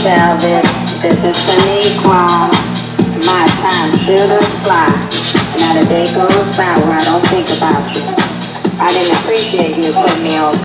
velvet. This is Shaniqua. My time should fly. Not a day goes by where I don't think about you. I didn't appreciate you putting me on.